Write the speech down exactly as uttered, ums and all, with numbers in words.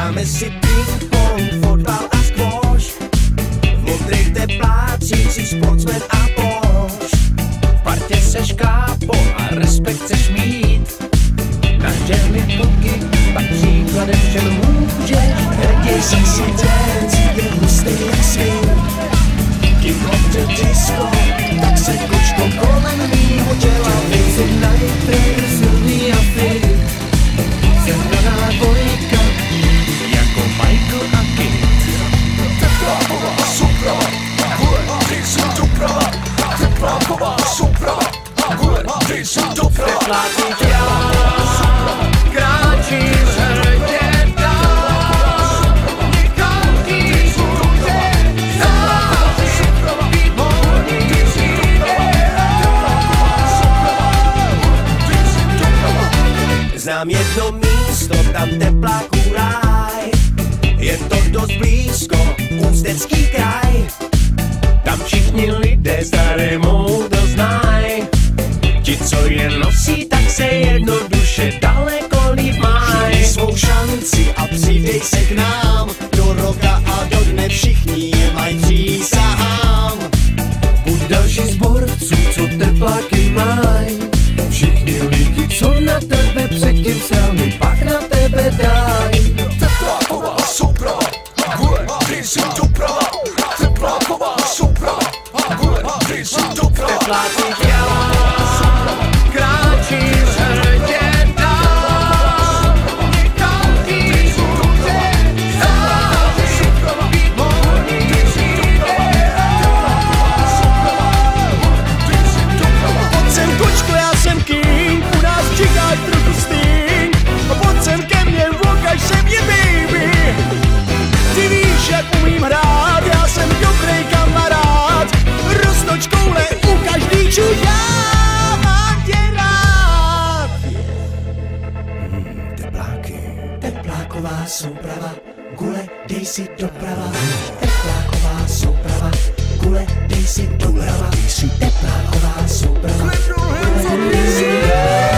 Dáme si ping-pong, fotbal a squash, v modrých teplácích si sportsman a Bož. V partě seš kápo a respekt chceš mít, každé mi boky, pak příkladem všem můžeš. Hrdě si si dance, je hustý jak svým, kick-off to disco, tak se kočko kolem mýho těla. Nejsem najprve silný a fit, jsem daná dvojka, jako Michael a Kate. Tepláková souprava, gule, dej si doprava. Tepláková souprava, gule, dej si doprava. Tepláky těla, kráčí hrdě dál, nechátí hůře zářit, výborný znám jedno místo, tam tepláků ráj, je to dost blízko, Ústecký kraj. Tam všichni lidé staré moudro znají, ti, co je nosí, tak se jednoduše daleko líp mají. Žij svou šanci a přidej se k nám, do roka a do dne všichni je mají přísahám. Buď další z borců, co tepláky mají, všichni lidi, co na tebe předtím sami, pak na tebe dají. Tepláková souprava, gule, dej si doprava. Tepláková souprava, gule, dej si doprava. Tepláky těla, kráčí hrdě dál, nechátí hůře zářit, výborný Pojď sem kočko, já jsem king, u nás čekáš trochu sting. Pojď sem ke mně, ukaž se mě baby. Ty víš, jak umím hrát, já jsem dobrý kamarád. Roztoč koule, ukaž díču, já mám tě rád. Hmm, tepláky. Tepláková souprava, gule, dej si doprava. Tepláková souprava, gule, dej si doprava. Tepláková souprava, gule, dej si doprava.